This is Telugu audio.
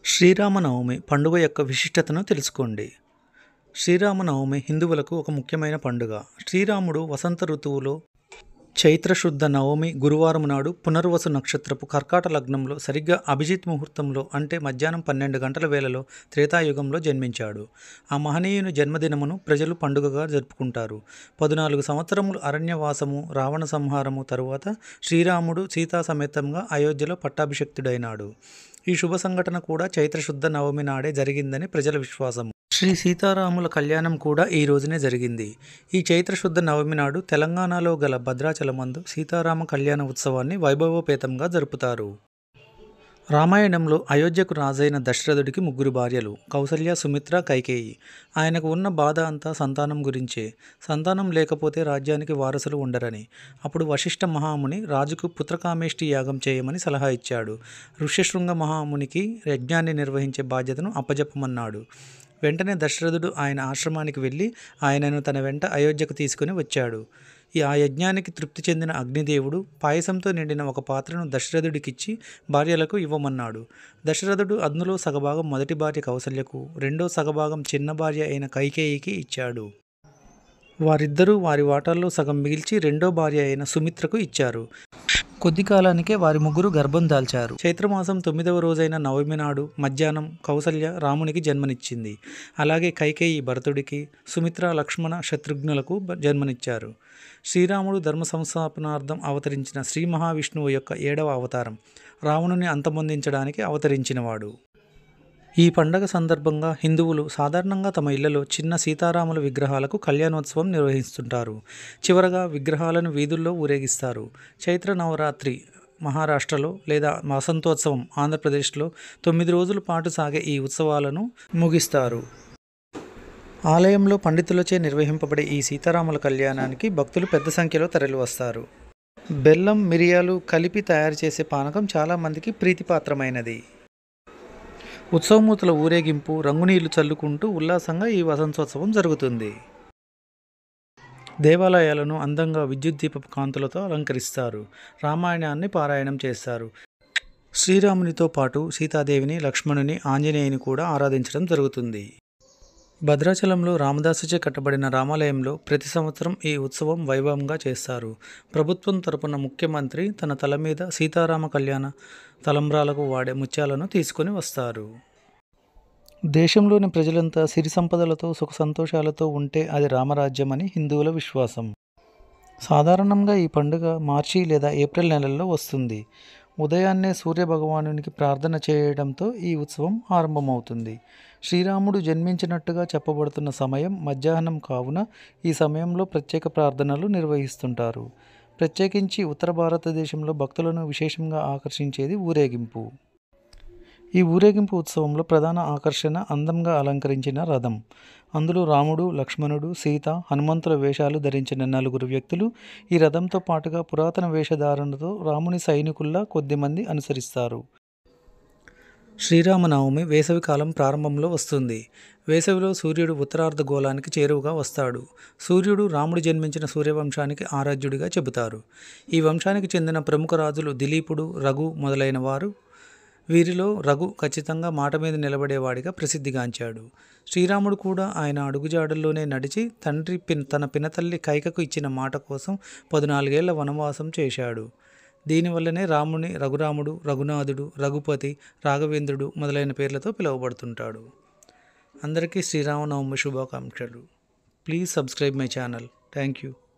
శ్రీరామనవమి పండుగ యొక్క విశిష్టతను తెలుసుకోండి. శ్రీరామనవమి హిందువులకు ఒక ముఖ్యమైన పండుగ. శ్రీరాముడు వసంత ఋతువులో చైత్రశుద్ధ నవమి గురువారం నాడు పునర్వసు నక్షత్రపు కర్కాట లగ్నంలో సరిగ్గా అభిజిత్ ముహూర్తంలో అంటే మధ్యాహ్నం 12 గంటల వేళలో త్రేతాయుగంలో జన్మించాడు. ఆ మహనీయుని జన్మదినమును ప్రజలు పండుగగా జరుపుకుంటారు. 14 సంవత్సరములు అరణ్యవాసము, రావణ సంహారము తరువాత శ్రీరాముడు సీతా సమేతంగా అయోధ్యలో పట్టాభిషిక్తుడైనాడు. ఈ శుభ సంఘటన కూడా చైత్రశుద్ధ నవమి నాడే జరిగిందని ప్రజల విశ్వాసం. శ్రీ సీతారాముల కళ్యాణం కూడా ఈ రోజునే జరిగింది. ఈ చైత్రశుద్ధ నవమి నాడు తెలంగాణలో గల భద్రాచలమందు సీతారామ కళ్యాణ ఉత్సవాన్ని వైభవోపేతంగా జరుపుతారు. రామాయణంలో అయోధ్యకు రాజైన దశరథుడికి 3 భార్యలు, కౌసల్య, సుమిత్ర, కైకేయి. ఆయనకు ఉన్న బాధ అంతా సంతానం గురించే. సంతానం లేకపోతే రాజ్యానికి వారసులు ఉండరని. అప్పుడు వశిష్ఠ మహాముని రాజుకు పుత్రకామేష్టి యాగం చేయమని సలహా ఇచ్చాడు. ఋష్యశృంగ మహామునికి యజ్ఞాన్ని నిర్వహించే బాధ్యతను అప్పజెప్పమన్నాడు. వెంటనే దశరథుడు ఆయన ఆశ్రమానికి వెళ్ళి ఆయనను తన వెంట అయోధ్యకు తీసుకుని వచ్చాడు. ఆ యజ్ఞానికి తృప్తి చెందిన అగ్నిదేవుడు పాయసంతో నిండిన ఒక పాత్రను దశరథుడికిచ్చి భార్యలకు ఇవ్వమన్నాడు. దశరథుడు అందులో సగభాగం మొదటి భార్య కౌసల్యకు, రెండో సగభాగం చిన్న భార్య అయిన కైకేయికి ఇచ్చాడు. వారిద్దరూ వారి వాటాల్లో సగం మిగిల్చి రెండో భార్య అయిన సుమిత్రకు ఇచ్చారు. కొద్ది కాలానికే వారి 3 గర్భం దాల్చారు. చైత్రమాసం 9వ రోజైన నవమి నాడు మధ్యాహ్నం కౌసల్య రామునికి జన్మనిచ్చింది. అలాగే కైకేయి భరతుడికి, సుమిత్ర, లక్ష్మణ, శత్రుఘ్నులకు జన్మనిచ్చారు. శ్రీరాముడు ధర్మ సంస్థాపనార్థం అవతరించిన శ్రీ మహావిష్ణువు యొక్క 7వ అవతారం. రావణుని అంతమొందించడానికి అవతరించినవాడు. ఈ పండగ సందర్భంగా హిందువులు సాధారణంగా తమ ఇళ్లలో చిన్న సీతారాముల విగ్రహాలకు కళ్యాణోత్సవం నిర్వహిస్తుంటారు. చివరగా విగ్రహాలను వీధుల్లో ఊరేగిస్తారు. చైత్ర నవరాత్రి మహారాష్ట్రలో లేదా వసంతోత్సవం ఆంధ్రప్రదేశ్లో 9 రోజుల పాటు సాగే ఈ ఉత్సవాలను ముగిస్తారు. ఆలయంలో పండితులచే నిర్వహింపబడే ఈ సీతారాముల కళ్యాణానికి భక్తులు పెద్ద సంఖ్యలో తరలివస్తారు. బెల్లం, మిరియాలు కలిపి తయారు చేసే పానకం చాలామందికి ప్రీతిపాత్రమైనది. ఉత్సవమూర్తుల ఊరేగింపు, రంగునీళ్లు చల్లుకుంటూ ఉల్లాసంగా ఈ వసంతోత్సవం జరుగుతుంది. దేవాలయాలను అందంగా విద్యుత్ దీపపు కాంతులతో అలంకరిస్తారు. రామాయణాన్ని పారాయణం చేస్తారు. శ్రీరామునితో పాటు సీతాదేవిని, లక్ష్మణుని, ఆంజనేయుని కూడా ఆరాధించడం జరుగుతుంది. భద్రాచలంలో రామదాసుచే కట్టబడిన రామాలయంలో ప్రతి సంవత్సరం ఈ ఉత్సవం వైభవంగా చేస్తారు. ప్రభుత్వం తరపున ముఖ్యమంత్రి తన తల మీద సీతారామ కళ్యాణ తలంబ్రాలకు వాడే ముత్యాలను తీసుకుని వస్తారు. దేశంలోని ప్రజలంతా సిరి సంపదలతో సుఖ సంతోషాలతో ఉంటే అది రామరాజ్యమని హిందువుల విశ్వాసం. సాధారణంగా ఈ పండుగ మార్చి లేదా ఏప్రిల్ నెలల్లో వస్తుంది. ఉదయాన్నే సూర్యభగవానునికి ప్రార్థన చేయడంతో ఈ ఉత్సవం ఆరంభమవుతుంది. శ్రీరాముడు జన్మించినట్టుగా చెప్పబడుతున్న సమయం మధ్యాహ్నం కావున ఈ సమయంలో ప్రత్యేక ప్రార్థనలు నిర్వహిస్తుంటారు. ప్రత్యేకించి ఉత్తర భారతదేశంలో భక్తులను విశేషంగా ఆకర్షించేది ఊరేగింపు. ఈ ఊరేగింపు ఉత్సవంలో ప్రధాన ఆకర్షణ అందంగా అలంకరించిన రథం. అందులో రాముడు, లక్ష్మణుడు, సీత, హనుమంతుల వేషాలు ధరించిన 4 వ్యక్తులు ఈ రథంతో పాటుగా పురాతన వేషధారణతో రాముని సైనికుల్లా కొద్దిమంది అనుసరిస్తారు. శ్రీరామనవమి వేసవికాలం ప్రారంభంలో వస్తుంది. వేసవిలో సూర్యుడు ఉత్తరార్ధగోళానికి చేరువగా వస్తాడు. సూర్యుడు రాముడు జన్మించిన సూర్యవంశానికి ఆరాధ్యుడిగా చెబుతారు. ఈ వంశానికి చెందిన ప్రముఖ రాజులు దిలీపుడు, రఘు మొదలైన వారు. వీరిలో రఘు ఖచ్చితంగా మాట మీద నిలబడేవాడిగా ప్రసిద్ధిగాంచాడు. శ్రీరాముడు కూడా ఆయన అడుగుజాడల్లోనే నడిచి తండ్రి తన పినతల్లి కైకకు ఇచ్చిన మాట కోసం 14 ఏళ్ల వనవాసం చేశాడు. దీనివల్లనే రాముని రఘురాముడు, రఘునాథుడు, రఘుపతి, రాఘవేంద్రుడు మొదలైన పేర్లతో పిలువబడుతుంటాడు. అందరికీ శ్రీరామనవమి శుభాకాంక్షలు. Please subscribe my channel. Thank you.